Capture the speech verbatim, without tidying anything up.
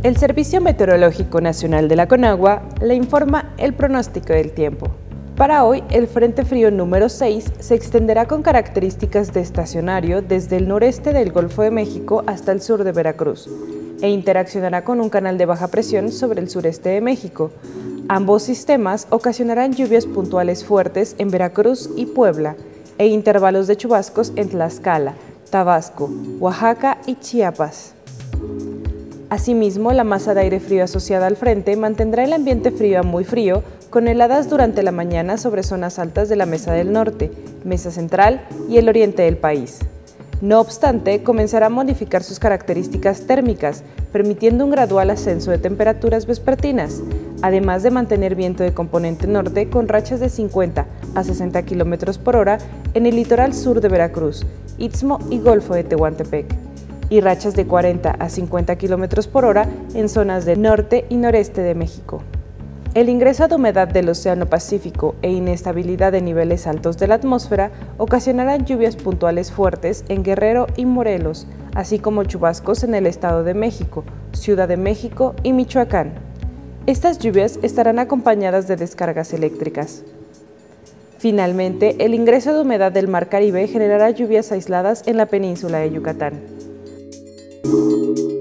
El Servicio Meteorológico Nacional de la Conagua le informa el pronóstico del tiempo. Para hoy, el Frente Frío número seis se extenderá con características de estacionario desde el noreste del Golfo de México hasta el sur de Veracruz e interaccionará con un canal de baja presión sobre el sureste de México. Ambos sistemas ocasionarán lluvias puntuales fuertes en Veracruz y Puebla e intervalos de chubascos en Tlaxcala, Tabasco, Oaxaca y Chiapas. Asimismo, la masa de aire frío asociada al frente mantendrá el ambiente frío a muy frío, con heladas durante la mañana sobre zonas altas de la Mesa del Norte, Mesa Central y el oriente del país. No obstante, comenzará a modificar sus características térmicas, permitiendo un gradual ascenso de temperaturas vespertinas, además de mantener viento de componente norte con rachas de cincuenta a sesenta kilómetros por hora en el litoral sur de Veracruz, Istmo y Golfo de Tehuantepec, y rachas de cuarenta a cincuenta kilómetros por hora en zonas del norte y noreste de México. El ingreso de humedad del Océano Pacífico e inestabilidad de niveles altos de la atmósfera ocasionarán lluvias puntuales fuertes en Guerrero y Morelos, así como chubascos en el Estado de México, Ciudad de México y Michoacán. Estas lluvias estarán acompañadas de descargas eléctricas. Finalmente, el ingreso de humedad del Mar Caribe generará lluvias aisladas en la península de Yucatán. Thank you.